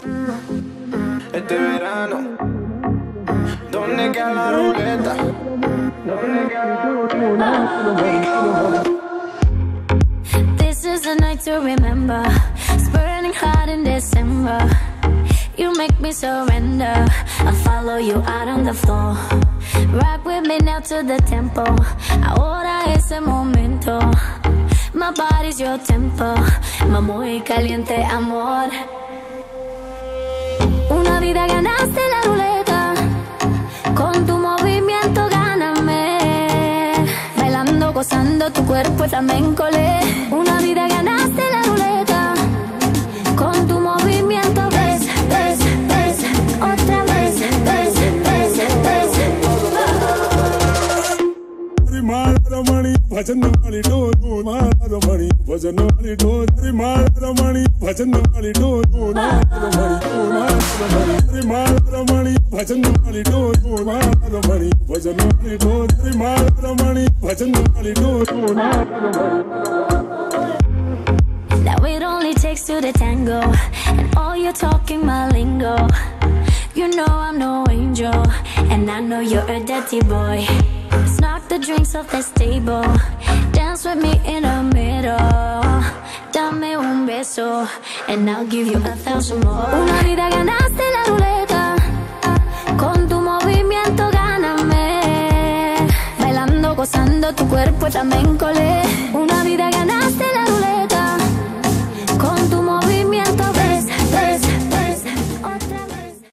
Este verano, ¿dónde queda la ruleta? This is a night to remember. It's burning hot in December. You make me surrender. I'll follow you out on the floor. Rock with me now to the tempo. Ahora es el momento. My body's your tempo. My muy caliente amor. Una vida ganaste la ruleta. Con tu movimiento gáname. Bailando, gozando tu cuerpo flamenco. Una vida ganaste la ruleta. Con tu movimiento ves, ves, ves. Otra vez, ves, ves, ves. Ramaani, bhajan wali do, Ramaani, bhajan wali do, Ramaani, bhajan wali do, Ramaani, bhajan wali do, Ramaani, bhajan wali do, Ramaani, bhajan wali do. Now it only takes two to tango, and all you're talking my lingo. You know I'm no angel, and I know you're a dirty boy. Let's knock the drinks off this table. Dance with me in the middle. Dame un beso, and I'll give you 1,000 more. Una vida ganaste la ruleta. Con tu movimiento gáname. Bailando, gozando tu cuerpo flamenco. Una vida ganaste.